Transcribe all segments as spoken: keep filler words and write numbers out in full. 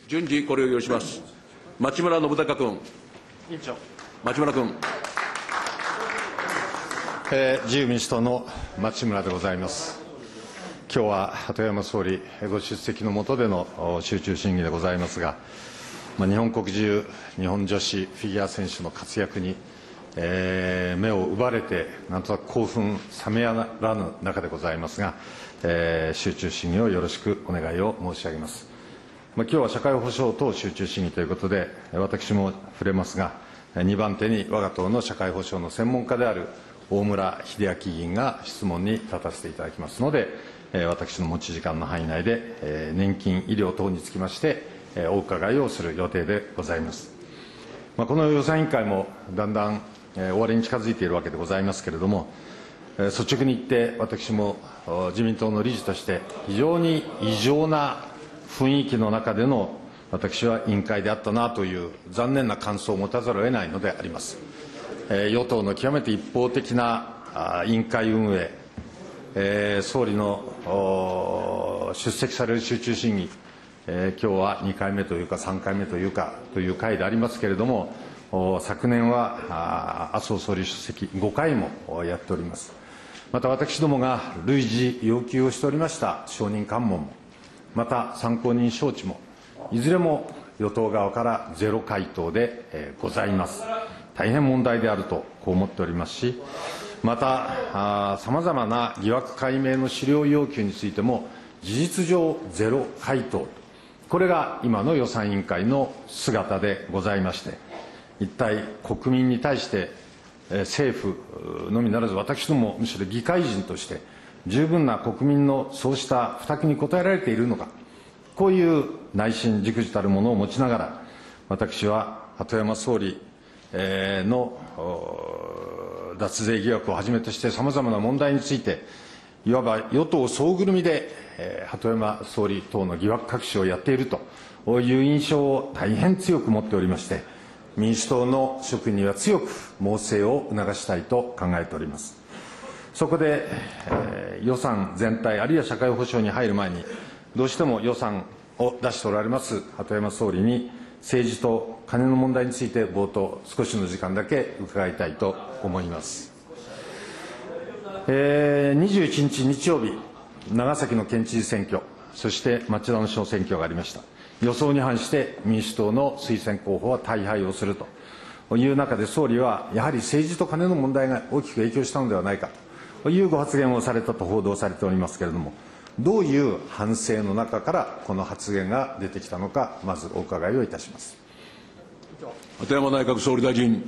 順次、これを要します。町村信孝君。 委員長。 町村君。 えー、自由民主党の町村でございます。今日は鳩山総理ご出席の下での集中審議でございますが、まあ、日本国中、日本女子フィギュア選手の活躍に、えー、目を奪われて、なんとなく興奮冷めやらぬ中でございますが、えー、集中審議をよろしくお願いを申し上げます。まあ、今日は社会保障等集中審議ということで、私も触れますが、にばん手に我が党の社会保障の専門家である大村秀章議員が質問に立たせていただきますので、私の持ち時間の範囲内で、年金、医療等につきまして、お伺いをする予定でございます。まあ、この予算委員会もだんだん終わりに近づいているわけでございますけれども、率直に言って、私も自民党の理事として、非常に異常な雰囲気の中での私は委員会であったなという残念な感想を持たざるを得ないのであります。与党の極めて一方的な委員会運営、えー、総理の出席される集中審議、えー、今日はにかいめというかさんかいめというかという会でありますけれども、昨年は麻生総理出席ごかいもやっております。また私どもが類似要求をしておりました証人喚問も、また参考人招致も、いずれも与党側からゼロ回答でございます。大変問題であるとこう思っておりますし、またさまざまな疑惑解明の資料要求についても事実上ゼロ回答、これが今の予算委員会の姿でございまして、一体国民に対して政府のみならず私どもむしろ議会人として十分な国民のそうした負託に応えられているのか、こういう内心忸怩たるものを持ちながら、私は鳩山総理の脱税疑惑をはじめとしてさまざまな問題について、いわば与党総ぐるみで鳩山総理等の疑惑隠しをやっているという印象を大変強く持っておりまして、民主党の職員には強く猛省を促したいと考えております。そこで、えー、予算全体、あるいは社会保障に入る前に、どうしても予算を出しておられます鳩山総理に、政治とカネの問題について冒頭、少しの時間だけ伺いたいと思います。えー、にじゅういちにち日曜日、長崎の県知事選挙、そして町田の小選挙がありました。予想に反して民主党の推薦候補は大敗をするという中で、総理はやはり政治とカネの問題が大きく影響したのではないかというご発言をされたと報道されておりますけれども、どういう反省の中からこの発言が出てきたのか、まずお伺いをいたします。 鳩山内閣総理大臣。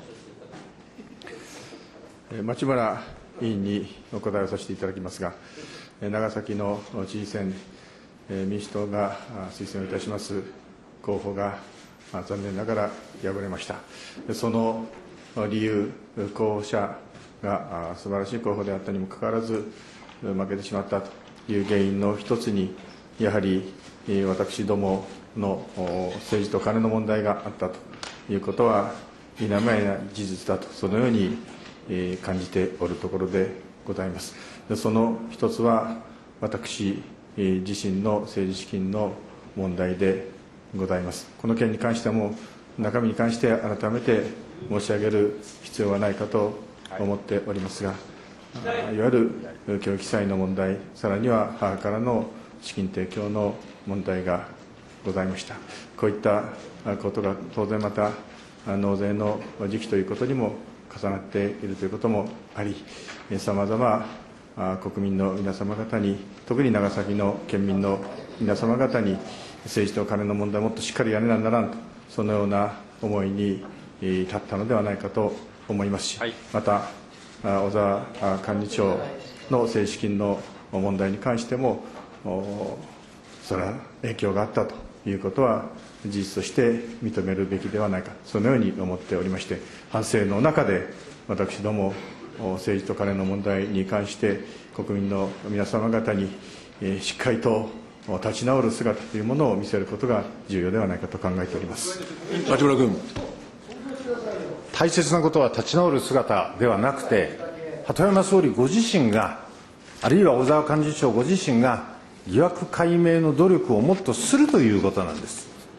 町村委員にお答えをさせていただきますが、長崎の知事選、民主党が推薦をいたします候補が残念ながら敗れました。その理由、候補者が素晴らしい候補であったにもかかわらず負けてしまったという原因の一つに、やはり私どもの政治とカネの問題があったということは否めない事実だと、そのように感じておるところでございます。その一つは私自身の政治資金の問題でございます。この件に関しても中身に関して改めて申し上げる必要はないかと思っておりますが、いわゆる教育債の問題、さらには母からの資金提供の問題がございました。こういったことが当然また納税の時期ということにも重なっているということもあり、さまざま国民の皆様方に、特に長崎の県民の皆様方に、政治とカネの問題をもっとしっかりやらねばならんと、そのような思いに立ったのではないかと思いますし、また、小沢幹事長の政治資金の問題に関しても、それは影響があったということは、事実として認めるべきではないか、そのように思っておりまして、反省の中で、私ども、政治とカネの問題に関して、国民の皆様方にしっかりと立ち直る姿というものを見せることが重要ではないかと考えております。 町村君。 大切なことは立ち直る姿ではなくて、鳩山総理ご自身が、あるいは小沢幹事長ご自身が、疑惑解明の努力をもっとするということなんです。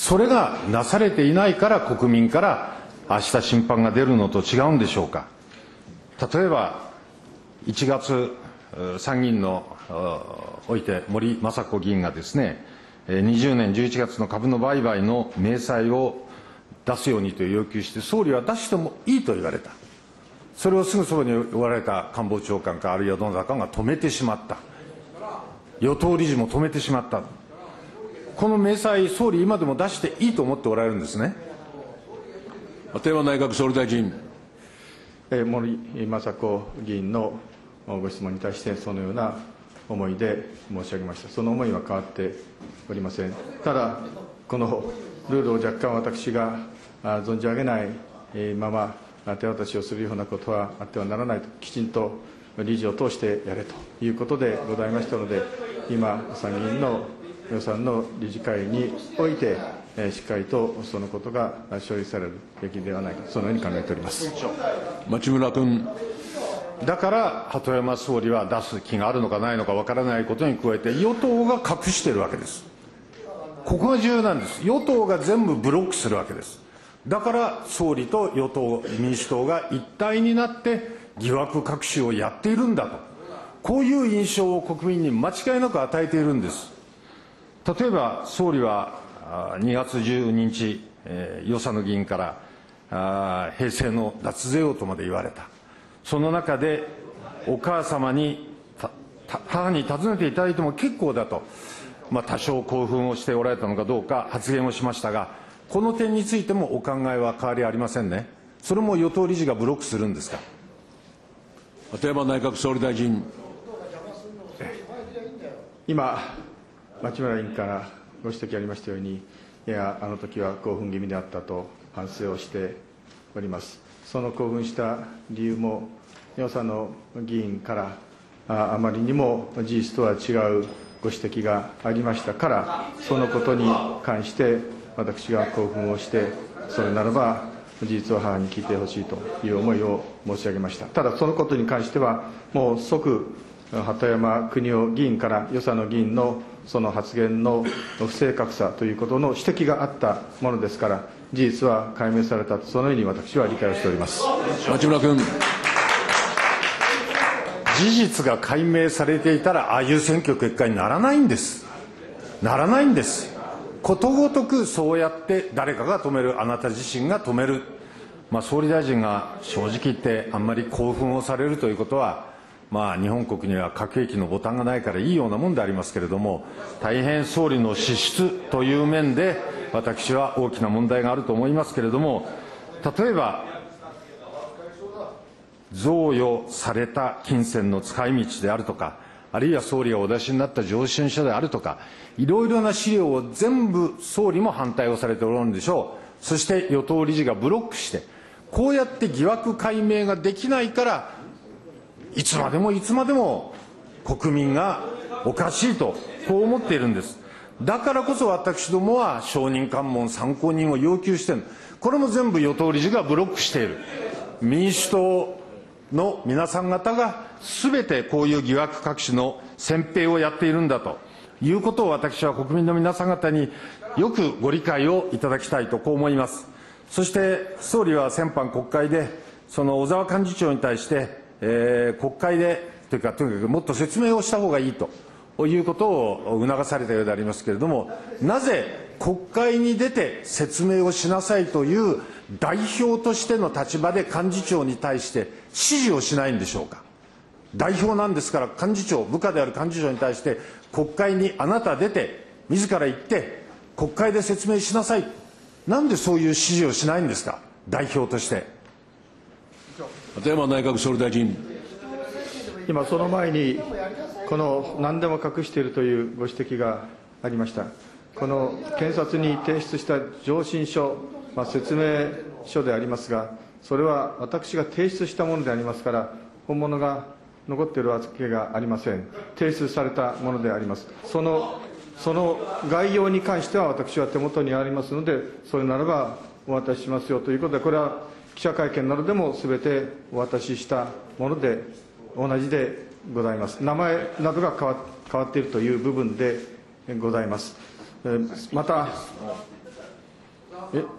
それがなされていないから国民から明日審判が出るのと違うんでしょうか。例えばいちがつ参議院のおいて森雅子議員がですね、にじゅうねんじゅういちがつの株の売買の明細を出すようにと要求して、総理は出してもいいと言われた。それをすぐそばにおられた官房長官か、あるいはどなたかが止めてしまった。与党理事も止めてしまった。この明細、総理、今でも出していいと思っておられるんですね。 鳩山内閣総理大臣。 森雅子議員のご質問に対して、そのような思いで申し上げました。その思いは変わっておりません。ただ、このルールを若干私が存じ上げないまま手渡しをするようなことはあってはならないと、きちんと理事を通してやれということでございましたので、今、参議院の予算の理事会において、しっかりとそのことが処理されるべきではないか、そのように考えております町村君。 だから鳩山総理は出す気があるのかないのかわからないことに加えて、与党が隠しているわけです。ここが重要なんです。与党が全部ブロックするわけです。だから総理と与党民主党が一体になって疑惑隠しをやっているんだと、こういう印象を国民に間違いなく与えているんです。例えば総理はにがつじゅうににち、えー、与謝野議員からあ平成の脱税王とまで言われた。その中でお母様に母に尋ねていただいても結構だと、まあ、多少興奮をしておられたのかどうか発言をしましたが、この点についてもお考えは変わりありませんね。それも与党理事がブロックするんですか。 鳩山内閣総理大臣。 今、町村委員からご指摘ありましたように、いや、あの時は興奮気味であったと反省をしております。その興奮した理由も、与謝野議員からああまりにも事実とは違うご指摘がありましたから、そのことに関して私が興奮をして、それならば事実を母に聞いてほしいという思いを申し上げました。ただ、そのことに関しては、もう即、鳩山邦夫議員から与謝野議員のその発言の不正確さということの指摘があったものですから、事実は解明されたと、そのように私は理解をしております。 町村君。 事実が解明されていたら、ああいう選挙結果にならないんです。ならないんです。ことごとくそうやって誰かが止める、あなた自身が止める、まあ、総理大臣が正直言ってあんまり興奮をされるということは、まあ、日本国には核兵器のボタンがないからいいようなもんでありますけれども、大変総理の資質という面で私は大きな問題があると思いますけれども、例えば贈与された金銭の使い道であるとか、あるいは総理がお出しになった上申書であるとか、いろいろな資料を全部総理も反対をされておられるんでしょう。そして与党理事がブロックして、こうやって疑惑解明ができないから、いつまでもいつまでも国民がおかしいと、こう思っているんです。だからこそ私どもは証人喚問、参考人を要求している。これも全部与党理事がブロックしている。民主党の皆さん方がすべてこういう疑惑隠しの選定をやっているんだということを、私は国民の皆さん方によくご理解をいただきたいと、こう思います。そして総理は先般国会で、その小沢幹事長に対して、えー、国会でというか、とにかくもっと説明をした方がいいということを促されたようでありますけれども、なぜ国会に出て説明をしなさいという代表としての立場で幹事長に対して指示をしないんでしょうか。代表なんですから、幹事長、部下である幹事長に対して、国会にあなた出て、自ら行って、国会で説明しなさい、なんでそういう指示をしないんですか、代表として。 鳩山内閣総理大臣。 今、その前に、この何でも隠しているというご指摘がありました。この検察に提出した上申書、まあ、説明書でありますが、それは私が提出したものでありますから、本物が残っているわけがありません。提出されたものであります。そのその概要に関しては、私は手元にありますので、それならばお渡ししますよということで、これは記者会見などでもすべてお渡ししたもので、同じでございます。名前などが変わ変わっているという部分でございます。また、 えよ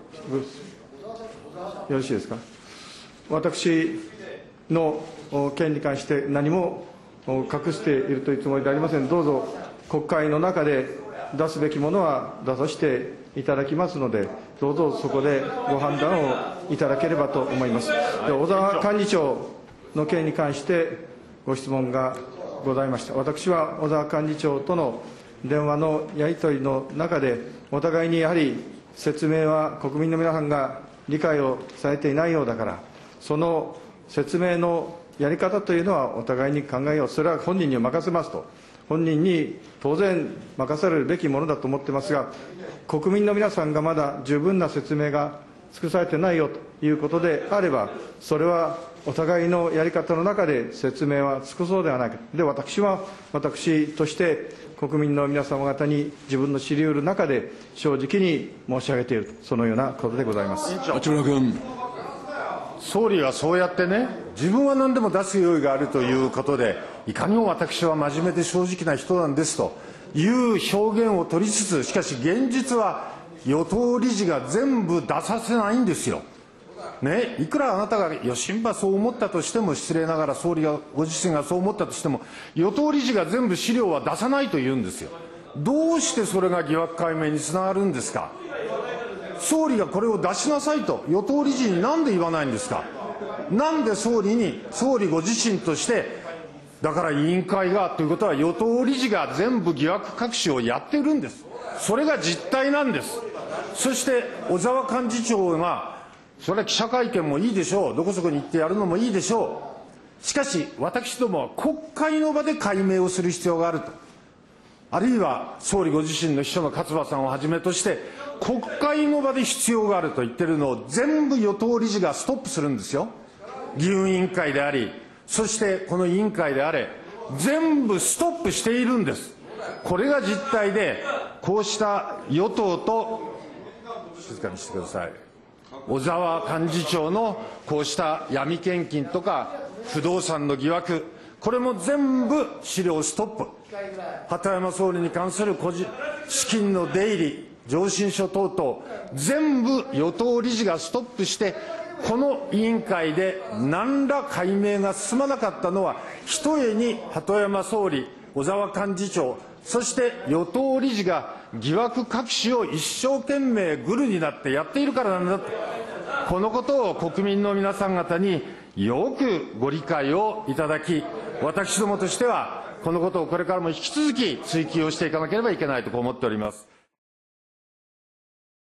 ろしいですか。私の件に関して何も隠しているというつもりではありません。どうぞ国会の中で出すべきものは出させていただきますので、どうぞそこでご判断をいただければと思います。で、小沢幹事長の件に関してご質問がございました。私は小沢幹事長との電話のやり取りの中で、お互いにやはり説明は国民の皆さんが理解をされていないようだから、その説明のやり方というのはお互いに考えよう、それは本人に任せますと、本人に当然任されるべきものだと思ってますが、国民の皆さんがまだ十分な説明が尽くされてないよということであれば、それはお互いのやり方の中で説明は尽くそうではないか。で、私は私として国民の皆様方に自分の知り得る中で正直に申し上げている、そのようなことでございます。 町村君。 総理はそうやってね、自分は何でも出す用意があるということで、いかにも私は真面目で正直な人なんですという表現を取りつつ、しかし現実は与党理事が全部出させないんですよ。ね、いくらあなたが余震はそう思ったとしても、失礼ながら総理がご自身がそう思ったとしても、与党理事が全部資料は出さないと言うんですよ。どうしてそれが疑惑解明につながるんですか。総理がこれを出しなさいと与党理事になんで言わないんですか。なんで総理に、総理ご自身として、だから委員会がということは、与党理事が全部疑惑隠しをやっているんです。それが実態なんです。そして小沢幹事長が、それは記者会見もいいでしょう、どこそこに行ってやるのもいいでしょう、しかし私どもは国会の場で解明をする必要があると、あるいは総理ご自身の秘書の勝間さんをはじめとして、国会の場で必要があると言ってるのを全部与党理事がストップするんですよ。議運委員会であり、そしてこの委員会であれ、全部ストップしているんです。これが実態で、こうした与党と、静かにしてください、小沢幹事長のこうした闇献金とか不動産の疑惑、これも全部資料ストップ。鳩山総理に関する個人資金の出入り、上申書等々、全部与党理事がストップして、この委員会で何ら解明が進まなかったのは、ひとえに鳩山総理、小沢幹事長、そして与党理事が疑惑隠しを一生懸命グルになってやっているからなんだと、このことを国民の皆さん方によくご理解をいただき、私どもとしてはこのことをこれからも引き続き追及をしていかなければいけないと思っております。